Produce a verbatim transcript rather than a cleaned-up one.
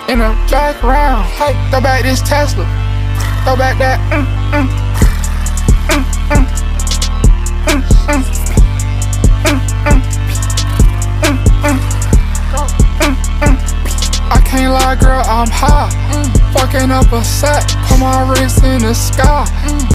in a jack round. Hey, throw back this Tesla. Throw back that. Mm, mm, mm, mm, mm, mm, mm, mm, mm, mm, mm. I can't lie, girl, I'm high. Fucking up a sack, put my wrist in the sky.